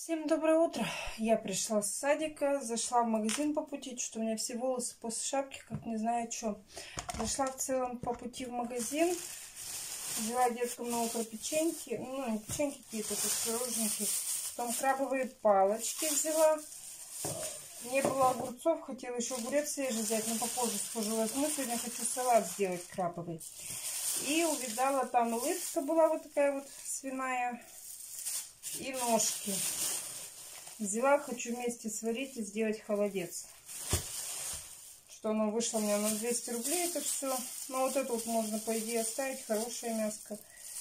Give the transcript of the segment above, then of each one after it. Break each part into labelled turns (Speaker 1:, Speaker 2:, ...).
Speaker 1: Всем доброе утро. Я пришла с садика, зашла в магазин по пути, что у меня все волосы после шапки, как не знаю что. Зашла в целом по пути в магазин, взяла детскому на утро печеньки, ну не печеньки какие-то, тут пирожники, потом крабовые палочки взяла. Не было огурцов, хотела еще огурец свежий взять, но попозже схожу возьму. Сегодня хочу салат сделать крабовый. И увидала, там лыжка была вот такая вот свиная. И ножки. Взяла, хочу вместе сварить и сделать холодец. Что оно вышло у меня на 200 рублей, это все. Но вот это вот можно, по идее, оставить. Хорошее мяско.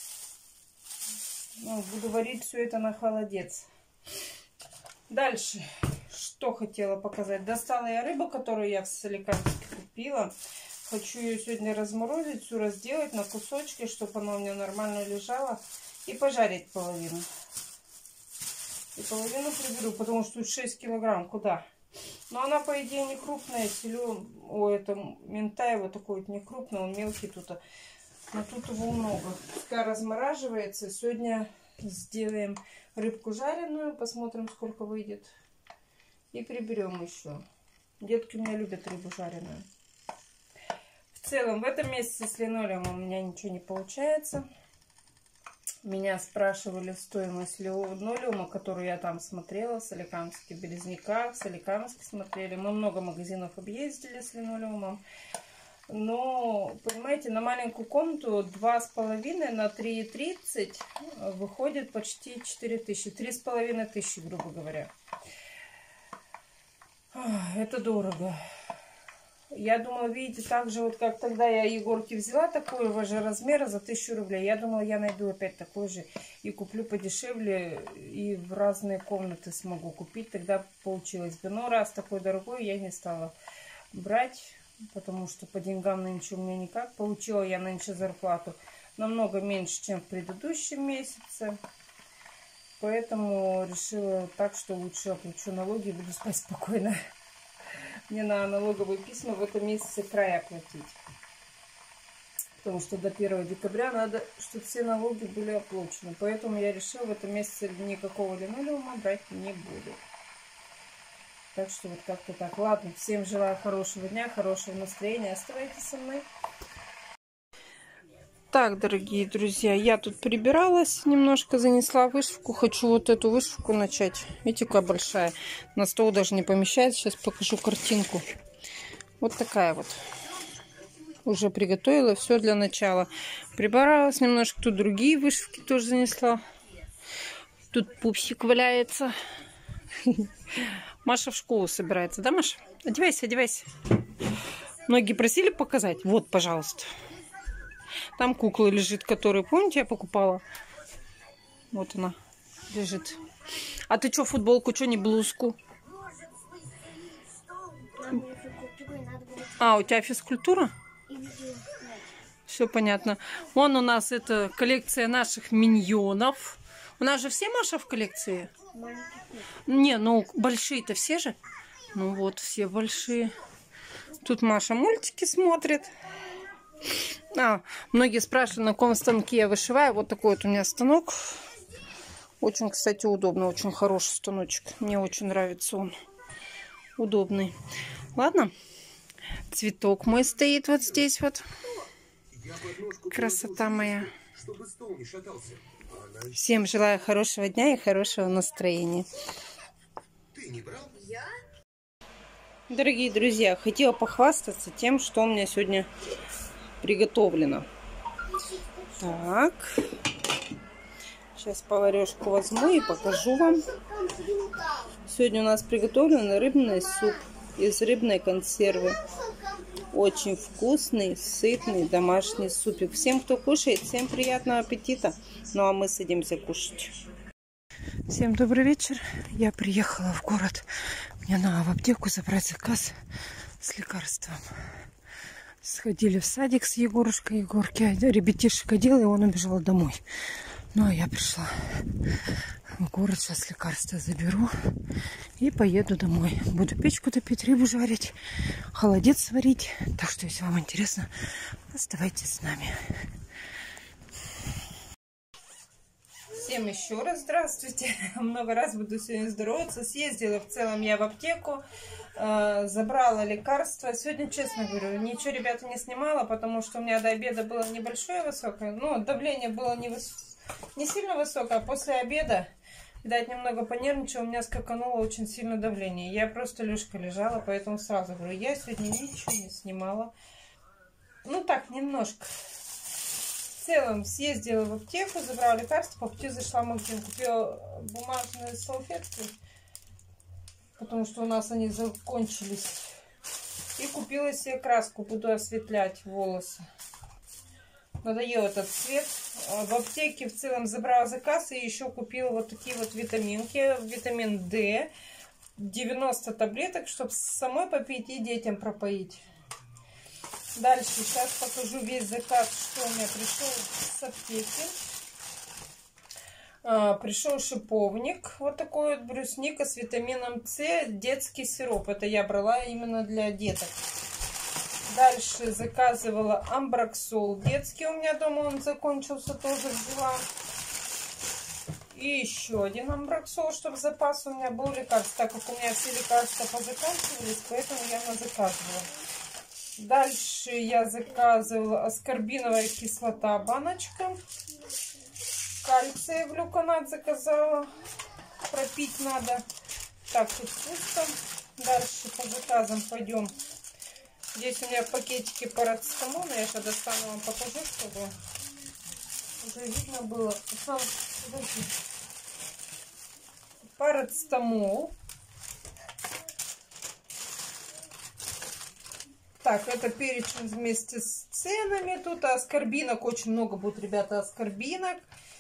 Speaker 1: Ну, буду варить все это на холодец. Дальше. Что хотела показать. Достала я рыбу, которую я в Соликамске купила. Хочу ее сегодня разморозить, всю разделать на кусочки, чтобы она у меня нормально лежала. И пожарить половину. И половину приберу, потому что тут 6 килограмм. Куда? Но она, по идее, не крупная. Это ментай вот такой вот не крупный, он мелкий тут. Но тут его много. Пускай размораживается. Сегодня сделаем рыбку жареную. Посмотрим, сколько выйдет. И приберем еще. Детки у меня любят рыбу жареную. В целом, в этом месяце с линолеумом у меня ничего не получается. Меня спрашивали стоимость линолеума, которую я там смотрела в Соликамске, в Березняках, в Соликамске смотрели. Мы много магазинов объездили с линолеумом. Но, понимаете, на маленькую комнату 2,5 на 3,30 выходит почти 4000. 3500, грубо говоря. Это дорого. Я думала, видите, так же, вот как тогда я Егорке взяла такого же размера за 1000 рублей. Я думала, я найду опять такой же и куплю подешевле, и в разные комнаты смогу купить. Тогда получилось бы. Но раз такой дорогой, я не стала брать, потому что по деньгам нынче у меня никак. Получила я нынче зарплату намного меньше, чем в предыдущем месяце. Поэтому решила так, что лучше оплачу налоги и буду спать спокойно. Мне на налоговые письма в этом месяце край оплатить. Потому что до 1 декабря надо, чтобы все налоги были оплачены. Поэтому я решила в этом месяце никакого линолеума брать не буду. Так что вот как-то так. Ладно, всем желаю хорошего дня, хорошего настроения. Оставайтесь со мной. Так, дорогие друзья, я тут прибиралась, немножко занесла вышивку. Хочу вот эту вышивку начать. Видите, какая большая. На стол даже не помещается. Сейчас покажу картинку. Вот такая вот. Уже приготовила все для начала. Прибиралась немножко. Тут другие вышивки тоже занесла. Тут пупсик валяется. Маша в школу собирается. Да, Маша? Одевайся, одевайся. Многие просили показать. Вот, пожалуйста. Там кукла лежит, которую, помните, я покупала? Вот она лежит. А ты что, футболку, что не блузку? А, у тебя физкультура? Все понятно. Вон у нас это коллекция наших миньонов. У нас же все, Маша, в коллекции? Не, ну большие-то все же. Ну вот, все большие. Тут Маша мультики смотрит. Многие спрашивают, на каком станке я вышиваю. Вот такой вот у меня станок. Очень, кстати, удобно. Очень хороший станочек. Мне очень нравится он. Удобный. Ладно. Цветок мой стоит вот здесь вот. Красота моя. Всем желаю хорошего дня и хорошего настроения. Дорогие друзья, хотела похвастаться тем, что у меня сегодня приготовлено. Так. Сейчас поварешку возьму и покажу вам. Сегодня у нас приготовлен рыбный суп из рыбной консервы. Очень вкусный, сытный домашний супик. Всем, кто кушает, всем приятного аппетита. Ну а мы садимся кушать. Всем добрый вечер. Я приехала в город. Мне надо в аптеку забрать заказ с лекарством. Сходили в садик с Егорушкой. Егорке ребятишек одела, и он убежал домой. Ну, а я пришла в город. Сейчас лекарства заберу и поеду домой. Буду печку топить, рыбу жарить, холодец сварить. Так что, если вам интересно, оставайтесь с нами. Всем еще раз здравствуйте. Много раз буду сегодня здороваться. Съездила в целом я в аптеку, забрала лекарства. Сегодня, честно говорю, ничего, ребята, не снимала, потому что у меня до обеда было небольшое высокое. Ну, давление было не сильно высокое, а после обеда, видать, немного понервничала, у меня скакануло очень сильно давление. Я просто лёжка лежала, поэтому сразу говорю, я сегодня ничего не снимала. Ну так, немножко. В целом съездила в аптеку, забрала лекарства, по пути зашла в магазин, купила бумажные салфетки, потому что у нас они закончились. И купила себе краску, буду осветлять волосы. Надоел этот цвет. В аптеке в целом забрала заказ и еще купила вот такие вот витаминки. Витамин D, 90 таблеток, чтобы самой попить и детям пропоить. Дальше сейчас покажу весь заказ, что у меня пришел с аптеки. Пришел шиповник, вот такой вот, брусника с витамином С, детский сироп. Это я брала именно для деток. Дальше заказывала амброксол детский, у меня дома он закончился, тоже взяла. И еще один амброксол, чтобы запас у меня был лекарств, так как у меня все лекарства позаканчивались, поэтому я заказывала. Дальше я заказывала аскорбиновая кислота, баночка. Кальция глюконат заказала. Пропить надо. Так, тут пусто. Дальше по заказам пойдем. Здесь у меня пакетики парацетамола. Я сейчас достану, вам покажу, чтобы уже видно было. Парацетамол. Так, это перечень вместе с ценами. Тут аскорбинок очень много будет, ребята, аскорбинок.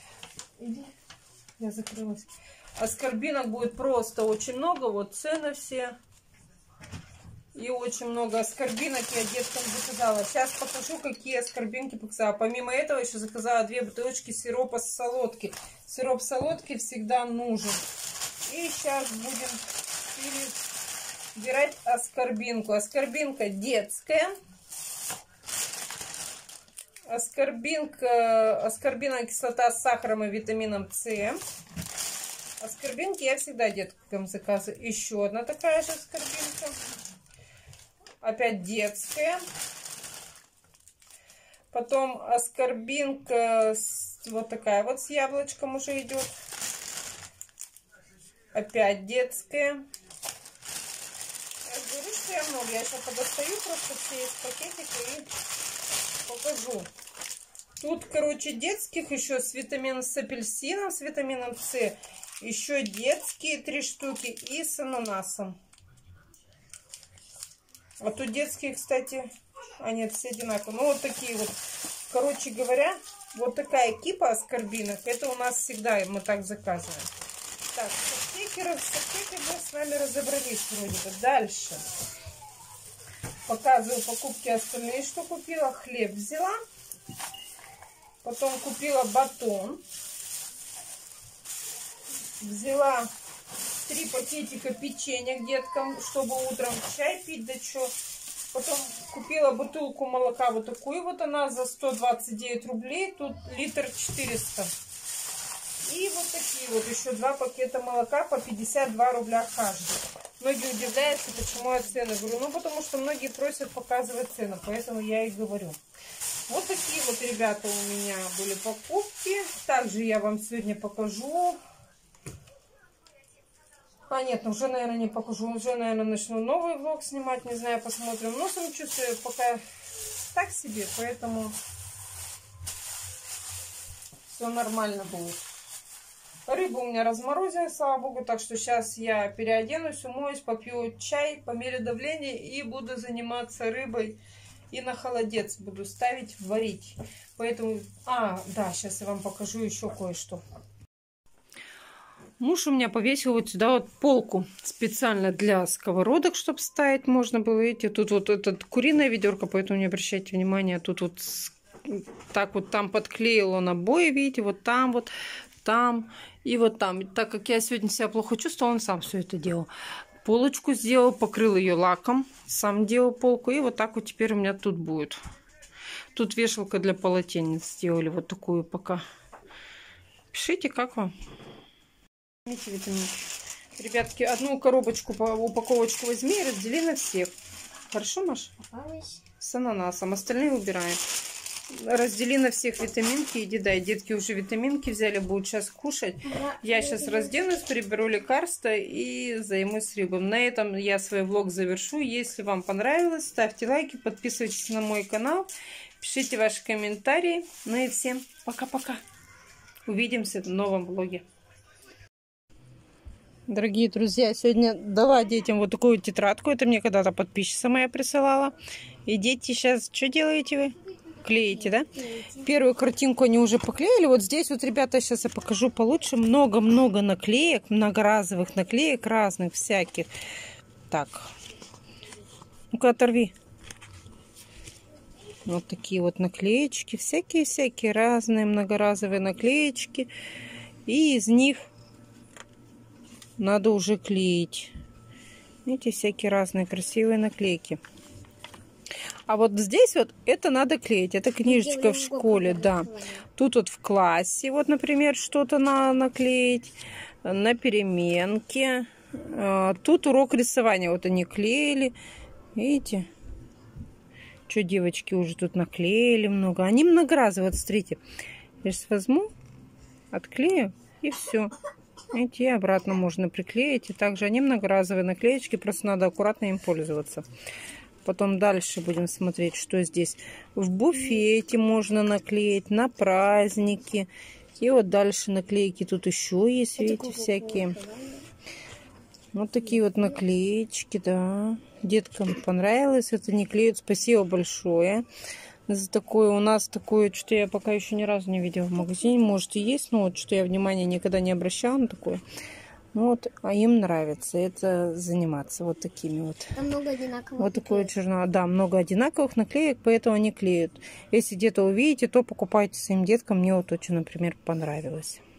Speaker 1: Я закрылась. Аскорбинок будет просто очень много. Вот цены все. И очень много аскорбинок я деткам заказала. Сейчас покажу, какие аскорбинки показала. Помимо этого еще заказала 2 бутылочки сиропа с солодки. Сироп солодки всегда нужен. И сейчас будем выбирать аскорбинку. Аскорбинка детская. Аскорбиновая кислота с сахаром и витамином С. Аскорбинки я всегда деткам заказываю. Еще одна такая же аскорбинка. Опять детская. Потом аскорбинка вот такая вот с яблочком уже идет. Опять детская. Я говорю, что я много. Я сейчас подостаю просто все из пакетика и покажу. Тут, короче, детских еще с витамином с апельсином, с витамином С. Еще детские 3 штуки и с ананасом. А тут детские, кстати, они все одинаковые. Ну, вот такие вот. Короче говоря, вот такая кипа аскорбинок. Это у нас всегда мы так заказываем. Так, с аптекой мы с вами разобрались вроде бы. Дальше. Показываю покупки остальные, что купила. Хлеб взяла. Потом купила батон. Взяла 3 пакетика печенья к деткам, чтобы утром чай пить, да что. Потом купила бутылку молока вот такую вот, она за 129 рублей, тут литр 400. И вот такие вот еще 2 пакета молока по 52 рубля каждый. Многие удивляются, почему я цены говорю. Ну, потому что многие просят показывать цены, поэтому я и говорю. Вот такие вот, ребята, у меня были покупки. Также я вам сегодня покажу. А нет, уже, наверное, не покажу. Уже, наверное, начну новый влог снимать. Не знаю, посмотрим. Но самочувствие пока так себе, поэтому все нормально будет. Рыба у меня разморозила, слава богу. Так что сейчас я переоденусь, умоюсь, попью чай, померю давление и буду заниматься рыбой. И на холодец буду ставить, варить. Поэтому... да, сейчас я вам покажу еще кое-что. Муж у меня повесил вот сюда вот полку специально для сковородок, чтобы ставить можно было. Видите, тут вот этот куриное ведерко, поэтому не обращайте внимания. Тут вот так вот там подклеил он обои, видите, вот там, там и вот там. И так как я сегодня себя плохо чувствовала, он сам все это делал. Полочку сделал, покрыл ее лаком, сам делал полку. И вот так вот теперь у меня тут будет. Тут вешалка для полотенец сделали вот такую пока. Пишите, как вам. Видите, витаминки. Ребятки, одну коробочку, упаковочку возьми и раздели на всех. Хорошо, Маш? С ананасом. Остальные убираем. Раздели на всех витаминки. Иди, дай. Детки уже витаминки взяли, будут сейчас кушать. Я сейчас разденусь, приберу лекарства и займусь рыбой. На этом я свой влог завершу. Если вам понравилось, ставьте лайки, подписывайтесь на мой канал, пишите ваши комментарии. Ну и всем пока-пока. Увидимся в новом влоге. Дорогие друзья, сегодня дала детям вот такую тетрадку. Это мне когда-то подписчица моя присылала. И дети сейчас, что делаете вы? Клеите, да? Первую картинку они уже поклеили. Вот здесь вот, ребята, сейчас я покажу получше. Много-много наклеек, многоразовых наклеек, разных всяких. Так. Ну-ка, оторви. Вот такие вот наклеечки. Всякие-всякие разные многоразовые наклеечки. И из них надо уже клеить. Видите, всякие разные красивые наклейки. А вот здесь вот это надо клеить. Это книжечка в школе, да. Тут вот в классе, вот, например, что-то наклеить. На переменке. Тут урок рисования. Вот они клеили. Видите? Что девочки уже тут наклеили много. Они многоразовые. Вот, смотрите. Я сейчас возьму, отклею и все. Видите, и обратно можно приклеить. И также они многоразовые наклеечки. Просто надо аккуратно им пользоваться. Потом дальше будем смотреть, что здесь. В буфете можно наклеить, на праздники. И вот дальше наклейки тут еще есть, видите, всякие. Вот такие вот наклеечки, да. Деткам понравилось. Это не клеют. Спасибо большое за такое. У нас такое, что я пока еще ни разу не видела в магазине. Может и есть, но вот что я внимания никогда не обращала на такое. Ну вот, а им нравится это заниматься вот такими вот.
Speaker 2: Там много одинаковых.
Speaker 1: Вот такой журнал. Да, много одинаковых наклеек, поэтому они клеют. Если где-то увидите, то покупайте своим деткам. Мне вот очень, например, понравилось.